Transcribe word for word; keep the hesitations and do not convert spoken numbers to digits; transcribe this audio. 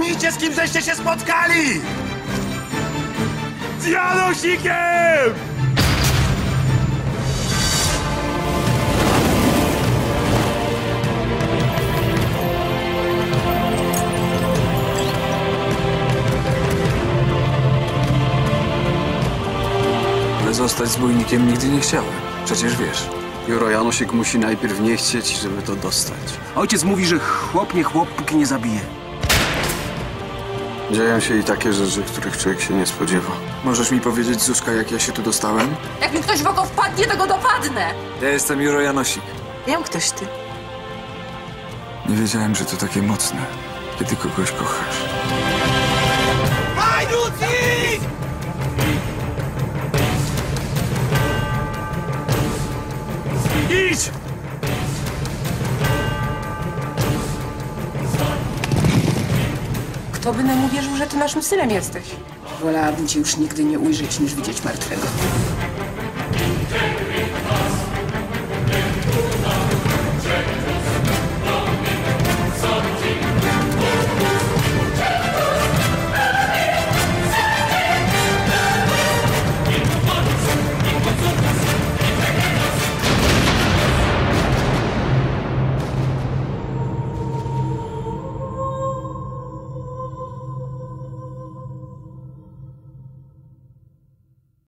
Udowodnijcie, z kim żeście się spotkali! Z Janosikiem! Ale zostać zbójnikiem nigdy nie chciałem. Przecież wiesz. Juro Janosik musi najpierw nie chcieć, żeby to dostać. Ojciec mówi, że chłop nie chłop, póki nie zabije. Dzieją się i takie rzeczy, których człowiek się nie spodziewa. Możesz mi powiedzieć, Zuzka, jak ja się tu dostałem? Jak mi ktoś w oko wpadnie, to go dopadnę! Ja jestem Juro Janosik. Wiem, ktoś ty. Nie wiedziałem, że to takie mocne, kiedy kogoś kochasz. Hajdutnik! Idź! Kto by nam uwierzył, że ty naszym synem jesteś? Wolałabym cię już nigdy nie ujrzeć, niż widzieć martwego.